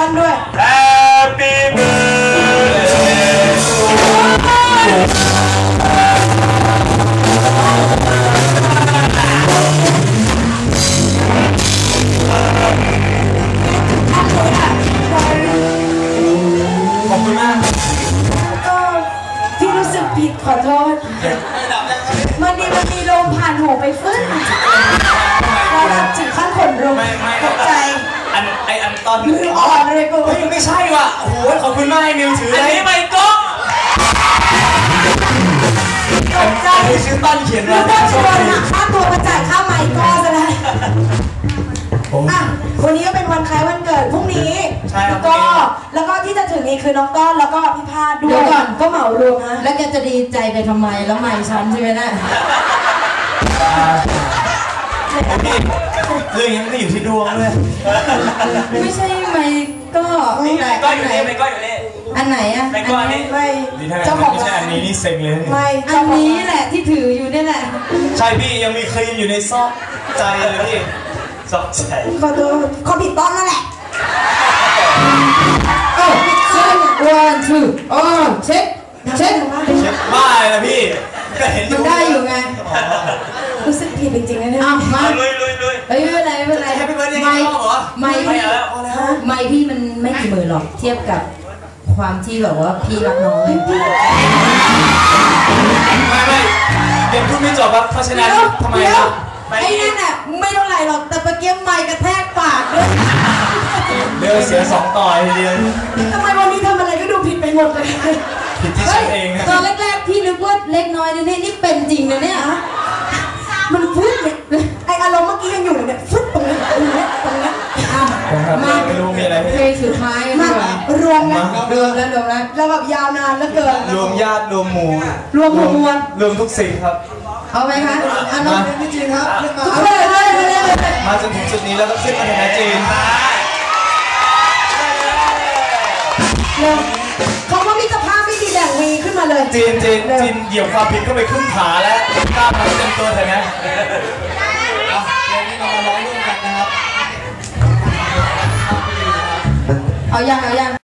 อนด้วย Happy birthday ขอบคุณมากพี่รู้สึกผิดขอโทษมันมีลมผ่านหูไปฟึ้งเราถึงขั้นขนลุกตกใจอันตอนมืออ่อนเลยกูไม่ใช่ว่ะโอ้โหขอบคุณมากไอ้มิวถืออันนี้ไม่ก้องตกใจชื่อต้นเขียนมาต้นชวนหักค่าตัวมาจ่ายค่าไมค์ก็จะได้อ่ะวันนี้ก็เป็นวันคล้ายวันเกิดพรุ่งนี้ก็แล้วก็ที่จะถึงนี้คือน้องต้นแล้วก็พี่พาดด้วยก่อนก็เหมารวมนะแล้วแกจะดีใจไปทำไมแล้วไม่ฉันใช่ไหมนะเรื่องนี้มันก็อยู่ที่ดวงด้วยไม่ใช่ไม่ก็นี่ไงก็อยู่นี่ไม่ก็อยู่นี่อันไหนอ่ะไม่ก็อันนี้ไม่เจ้าของไม่ใช่อันนี้นี่เซ็งเลยไม่อันนี้แหละที่ถืออยู่นี่แหละใช่พี่ยังมีครีมอยู่ในซอกใจเลยพี่ซอกใจขอผิดต้นนั่นแหละone two เช็คว่าอะไรนะพี่ก็เห็นอยู่ได้อยู่ไงรู้สึกผิดจริงๆนะเนี่ยมาลุยไม่เป็นไรแฮปปี้เบิร์ดเดย์ไม่พี่มันไม่กี่หมื่นหรอกเทียบกับความที่แบบว่าพี่รักน้องเลยไม่เดี๋ยวพูดไม่จบครับเพราะฉะนั้นทำไมครับไอ้นั่นน่ะไม่เท่าไหร่หรอกแต่เมื่อกี้ไมค์กระแทกปากด้วยเดี๋ยวเสีย2 ต่อทีเดียวทำไมวันนี้ทำอะไรก็ดูผิดไปหมดเลยผิดที่ฉันเองตอนแรกๆพี่นึกว่าเล็กน้อยนี่เป็นจริงนะเนี่ยมันฟุ้งไออารมณ์เมื่อกี้ยังอยู่เนี่ยฟุ้งตรงนี้มาไม่รู้มีอะไรเพลงสุดท้ายมารวมแล้วแล้วแบบยาวนานแล้วเกินรวมญาติรวมหมู่รวมมวลรวมทุกสิ่งครับเอาไหมคะอันนั้นพี่จีนครับมาจนถึงจุดนี้แล้วก็ขึ้นมาถึงจีนเขาว่ามิตรภาพไม่ดีแหล่งวีขึ้นมาเลยจีนเหยียบความผิดก็ไปครึ่งขาแล้วกล้ามาเต็มตัวเถอะนะเพลงนี้เรามาร้องร่วมกันนะครับเอายัง